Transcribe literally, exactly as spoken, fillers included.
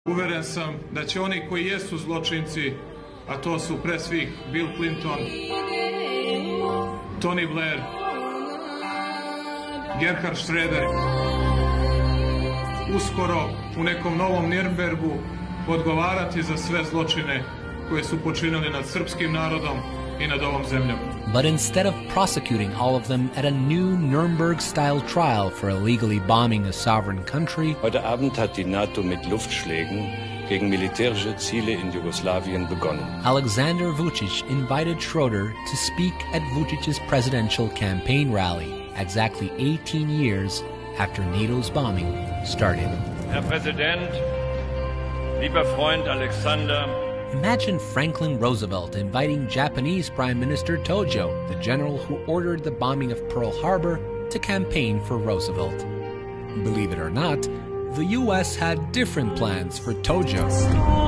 Uveren sam da će oni koji jesu zločinci, a to su pre svih Bill Clinton, Tony Blair, Gerhard Schröder, uskoro u nekom novom Nürnbergu odgovarati za sve zločine koje su počinili nad srpskim narodom i nad ovom zemljom. But instead of prosecuting all of them at a new Nuremberg-style trial for illegally bombing a sovereign country, heute Abend hat die NATO mit Luftschlägen gegen militärische Ziele in Jugoslawien begonnen. Alexander Vučić invited Schroeder to speak at Vučić's presidential campaign rally, exactly eighteen years after NATO's bombing started. Herr Präsident, lieber Freund Alexander, imagine Franklin Roosevelt inviting Japanese Prime Minister Tojo, the general who ordered the bombing of Pearl Harbor, to campaign for Roosevelt. Believe it or not, the U S had different plans for Tojo.